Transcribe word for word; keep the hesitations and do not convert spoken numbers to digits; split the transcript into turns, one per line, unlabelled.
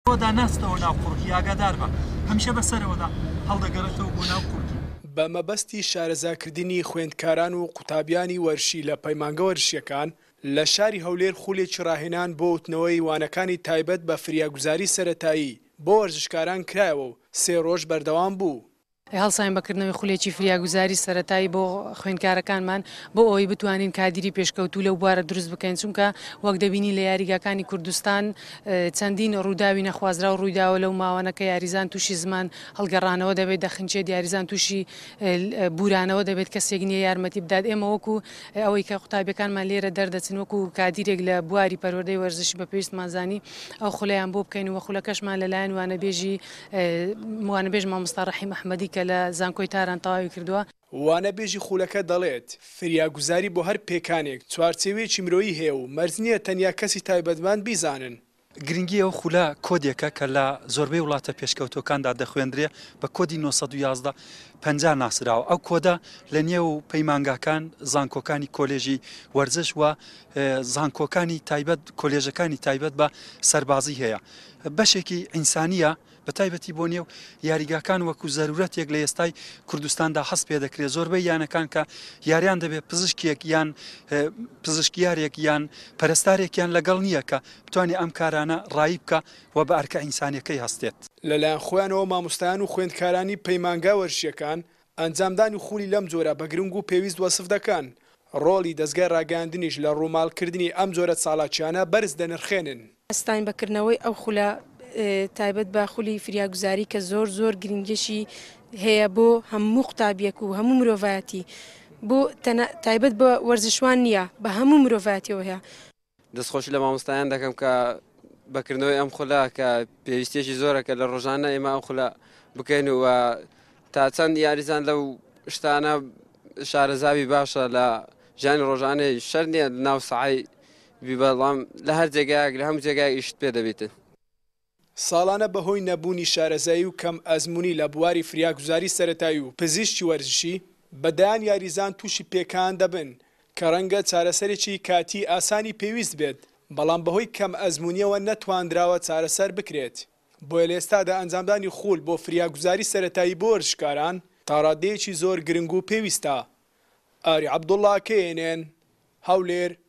دا ناستەوە ناو قوڕکی ئاگادار بە هەمیشە بەسەرەوەدا هەڵدەگەڕێتەوە بۆ ناو قوڕکی.
بە مەبەستی شارەزاکردنی خوێندکاران و قوتابیانی وەرشی لە پەیمانگە وەرشیەکان لە شاری هەولێر خولێکی ڕاهێنان بۆ وتنەوەی وانەکانی تایبەت بە فریاگوزاری سەرەتایی بۆ وەرزشکاران کرایەوە و سێ ڕۆژ بەردەوام بوو.
هەڵساین بەکردنەوەی خولێکی فریاگوزاری سەرەتایی بۆ خوێندکارەکانمان بۆ ئەوەی بتوانین کادیری پێشکەوتوو لەو بوارە دروست بکەین، چونکە وەک دەبینی لە یاریگاکانی کوردستان چەندین ڕووداوی نەخوازرا و ڕوویداوە لەو ماوانەکە یاریزان تووشی زمان هەڵگەڕانەوە دەبێت دەخنچێت، یاریزان تووشی بورانەوە دەبێت کەسێک نییە یارمەتی بدات. ئێمە وەکو ئەوەی کە قوتابیەکانمان لێرە دەردەچن وەکو کادیرێک لە بواری پەروەردەی وەرزشی بە پێویستمان زانی ئەو خولەیان بۆ بکەین و خولەکەشمان لەلایەن وانەبێژی وانەبێژ مامۆستا ڕەحیم ئەحمەدی کە لە زانکۆی تاران تەواوی کردووە.
وانەبێژی خولەکە دەڵێت فریاگوزاری بۆ هەر پێکانێک چوارچێوەیەکی مرۆیی هەیە و مەرج نییە تەنیا کەسی تایبەتمەند بیزانن.
گرنگی ئەو خولە کۆدێکە کە لە زۆربەی وڵاتە پێشکەوتەکاندا دەخوێندرێ بە کۆدی نۆ سەد و یازدە پەنجا ناسراوە. ئەو کۆدە لە نێو پەیمانگاکان زانکۆکانی کۆلێژی وەرزش و زانکۆکانی تایبەت کۆلێژەکانی تایبەت بە سەربازی هەیە. بەشێکی ئینسانیە بە تایبەتی بۆ نێو یاریگاکان وەکو زەرورەتێک لە ئێستای کوردستاندا هەست پێ دەکرێت. زۆربەی یانەکان کە یاریان دەبێت پزیشکێک یان پزیشکیارێک یان پەرستارێکیان لەگەڵ نییە کە بتوانێت ئەم کارانە ڕایی بکە و بە ئەرکە ئینسانیەکەی هەستێت.
لەلایەن خۆیانەوە مامۆستایان و خوێندکارانی پەیمانگا وەرشیەکان ئەنجامدانی خولی لەم جۆرە بە گرنگ و پێویست وەسف دەکەن. ڕۆڵی دەستگای ڕاگەاندنیش لە ڕووماڵکردنی ئەم جۆرە چاڵاکیانە بەرز دەنرخێنن.
ئەستاین بەکردنەوەی ئەو خولە تایبەت بە خولی فریاگوزاری کە زۆر زۆر گرنگێکی هەیە بۆ هەموو قوتابیەک و هەموو مرۆڤایەتی، بۆ تایبەت بە وەرزشوان نییە، بە هەموو مرۆڤایەتیەوە هەیە.
دەستخۆشی لە مامۆستایان دەکەم کە بەکردنەوەی ئەم خولە کە پێویستێکی زۆرەکە لە ڕۆژانە ئێمە ئەم خولە بکەین و تا چەند یاریزان لەو شتانە شارەزاوی باشە لە ژیانی ڕۆژانەی شەر نییە ناو سەعای بەڵام لە هەر جێگایەک لە هەموو جێگایەک ئیشت پێ دەبێتن.
ساڵانە بەهۆی نەبوونی شارەزایی و کەم ئەزمموی لە بواری فریاگوزاری سەرەتایی و پزیشکی وەرزشی بەدایان یاریزان تووشی پێکان دەبن کە ڕەنگە چارەسەرێکی کاتی ئاسانی پێویست بێت، بەڵام بەهۆی کەم ئەزممویەوە نەتواندراوە چارەسەر بکرێت. بۆیە لە ئێستادا ئەنجامدانی خوڵ بۆ فریاگوزاری سەرەتایی بۆ وەرزشکاران تاڕادەیەکی زۆر گرنگ و پێویستە. ئاری عەبدوڵڵا کێنێن هەولێر